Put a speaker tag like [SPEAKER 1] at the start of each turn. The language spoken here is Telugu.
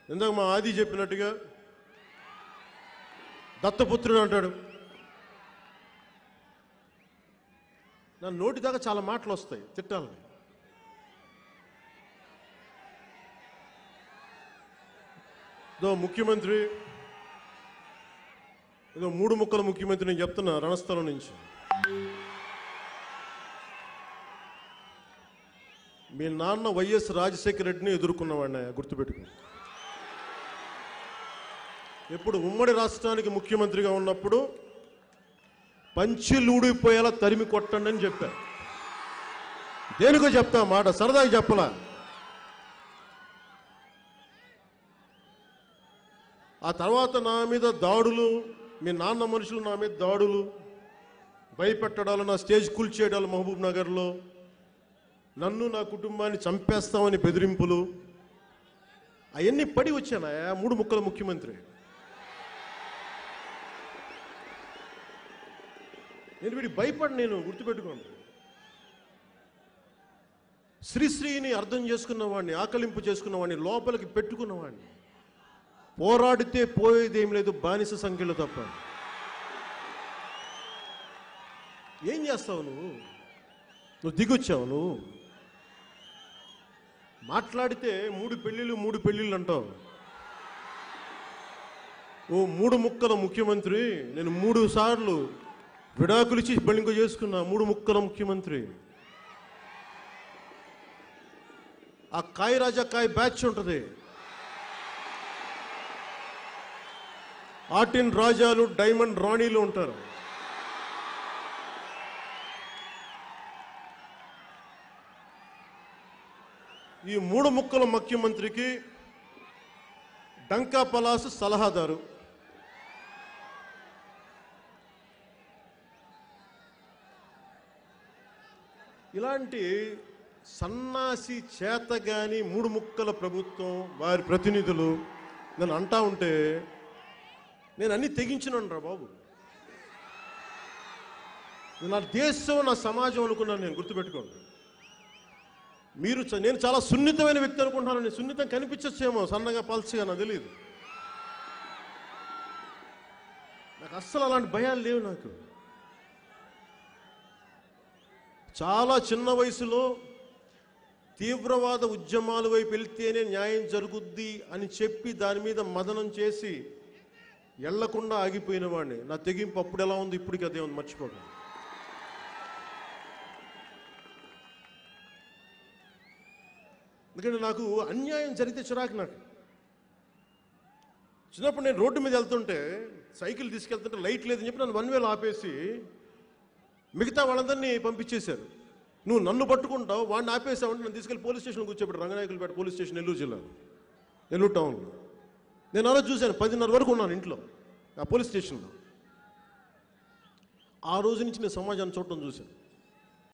[SPEAKER 1] ఇందాక మా ఆది చెప్పినట్టుగా దత్తపుత్రుడు అంటాడు. నా నోటి దాకా చాలా మాటలు వస్తాయి తిట్టాలని. ఇదో ముఖ్యమంత్రి, ఇదో 3 ముక్కల ముఖ్యమంత్రి నేను చెప్తున్నా రణస్థలం నుంచి. మీ నాన్న వైఎస్ రాజశేఖర రెడ్డిని ఎదుర్కొన్నవాడిని గుర్తుపెట్టుకో. ఎప్పుడు ఉమ్మడి రాష్ట్రానికి ముఖ్యమంత్రిగా ఉన్నప్పుడు పంచిలూడిపోయేలా తరిమి కొట్టండి అని చెప్పా. దేనికో చెప్తా మాట, సరదాగా చెప్పలా. ఆ తర్వాత నా మీద దాడులు, మీ నాన్న మనుషులు నా మీద దాడులు, భయపెట్టడాలు, నా స్టేజ్ కూల్చేయడాలు మహబూబ్ నగర్లో, నన్ను నా కుటుంబాన్ని చంపేస్తామని బెదిరింపులు, అవన్నీ పడి వచ్చానా 3 ముక్కల ముఖ్యమంత్రి. నేను వీడి భయపడి, నేను గుర్తుపెట్టుకోండి. శ్రీశ్రీని అర్థం చేసుకున్నవాడిని, ఆకలింపు చేసుకున్నవాడిని, లోపలికి పెట్టుకున్నవాడిని. పోరాడితే పోయేదేం లేదు, బానిస సంఖ్యలో తప్ప. ఏం చేస్తావు నువ్వు దిగొచ్చావు. నువ్వు మాట్లాడితే 3 పెళ్ళిళ్ళు అంటావు. ఓ 3 ముక్కల ముఖ్యమంత్రి. నేను 3 సార్లు విడాకులు ఇచ్చి పెళ్ళింకో చేసుకున్నా. 3 ముక్కల ముఖ్యమంత్రి. ఆ కాయ రాజా కాయ బ్యాచ్ ఉంటుంది. ఆర్టిన్ రాజాలు, డైమండ్ రాణీలు ఉంటారు. ఈ 3 ముక్కల ముఖ్యమంత్రికి డంకా పలాసు సలహాదారు. ఇలాంటి సన్నాసి చేతగాని 3 ముక్కల ప్రభుత్వం, వారి ప్రతినిధులు నన్ను అంటా ఉంటే నేను అన్ని తెగించినాను రా బాబు. నా దేశం, నా సమాజం అనుకున్నాను నేను. గుర్తుపెట్టుకోండి. నేను చాలా సున్నితమైన వ్యక్తి అనుకుంటున్నాను. నేను సున్నితం కనిపించచ్చేమో, సన్నగా పల్చగా, నాకు తెలియదు. నాకు అస్సలు అలాంటి భయాలు లేవు. నాకు చాలా చిన్న వయసులో తీవ్రవాద ఉద్యమాల వైపు వెళ్తేనే న్యాయం జరుగుద్ది అని చెప్పి దాని మీద మదనం చేసి ఎళ్లకుండా ఆగిపోయిన వాడిని. నా తెగింపు అప్పుడు ఎలా ఉంది, ఇప్పటికి అదే ఉంది, మర్చిపోకండి. ఎందుకంటే నాకు అన్యాయం జరిగితే చిరాకు. నాకు చిన్నప్పుడు నేను రోడ్డు మీద వెళ్తుంటే, సైకిల్ తీసుకెళ్తుంటే లైట్ లేదని చెప్పి నన్ను 1 వేలో ఆపేసి మిగతా వాళ్ళందరినీ పంపించేశారు. నువ్వు నన్ను పట్టుకుంటావు, వాడిని ఆపేసావంటే నన్ను తీసుకెళ్ళి పోలీస్ స్టేషన్ కూర్చోబెట్టారు. రంగనాయకులపేట పోలీస్ స్టేషన్, నెల్లూరు జిల్లాలో, నెల్లూరు టౌన్లో. నేను అలా చూశాను. 10:30 వరకు ఉన్నాను ఇంట్లో, ఆ పోలీస్ స్టేషన్లో. ఆ రోజు నుంచి నేను సమాజాన్ని చూడటం చూశాను.